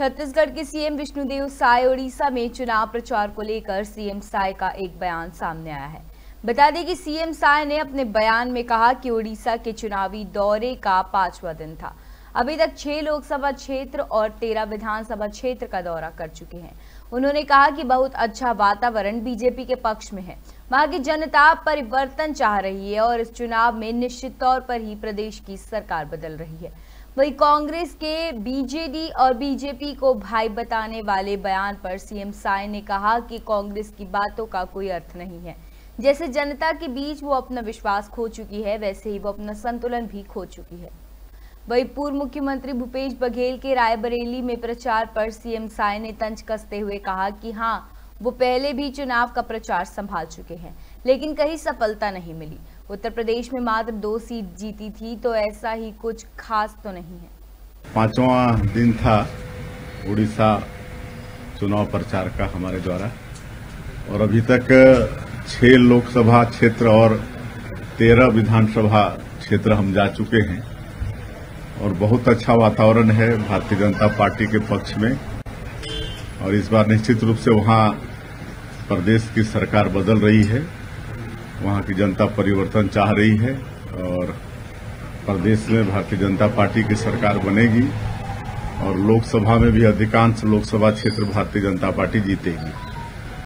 छत्तीसगढ़ के सीएम विष्णुदेव साय ओडिशा में चुनाव प्रचार को लेकर सीएम साय का एक बयान सामने आया है। बता दें कि सीएम साय ने अपने बयान में कहा कि ओडिशा के चुनावी दौरे का 5वां दिन था। अभी तक 6 लोकसभा क्षेत्र और 13 विधानसभा क्षेत्र का दौरा कर चुके हैं। उन्होंने कहा कि बहुत अच्छा वातावरण बीजेपी के पक्ष में है। वहां की जनता परिवर्तन चाह रही है और इस चुनाव में निश्चित तौर पर ही प्रदेश की सरकार बदल रही है। वहीं कांग्रेस के बीजेडी और बीजेपी को भाई बताने वाले बयान पर सीएम साय ने कहा कि कांग्रेस की बातों का कोई अर्थ नहीं है। जैसे जनता के बीच वो अपना विश्वास खो चुकी है, वैसे ही वो अपना संतुलन भी खो चुकी है। वहीं पूर्व मुख्यमंत्री भूपेश बघेल के रायबरेली में प्रचार पर सीएम साय ने तंज कसते हुए कहा कि हाँ, वो पहले भी चुनाव का प्रचार संभाल चुके हैं, लेकिन कहीं सफलता नहीं मिली। उत्तर प्रदेश में मात्र 2 सीट जीती थी, तो ऐसा ही कुछ खास तो नहीं है। 5वां दिन था उड़ीसा चुनाव प्रचार का हमारे द्वारा, और अभी तक 6 लोकसभा क्षेत्र और 13 विधानसभा क्षेत्र हम जा चुके हैं और बहुत अच्छा वातावरण है भारतीय जनता पार्टी के पक्ष में। और इस बार निश्चित रूप से वहां प्रदेश की सरकार बदल रही है, वहां की जनता परिवर्तन चाह रही है और प्रदेश में भारतीय जनता पार्टी की सरकार बनेगी और लोकसभा में भी अधिकांश लोकसभा क्षेत्र भारतीय जनता पार्टी जीतेगी।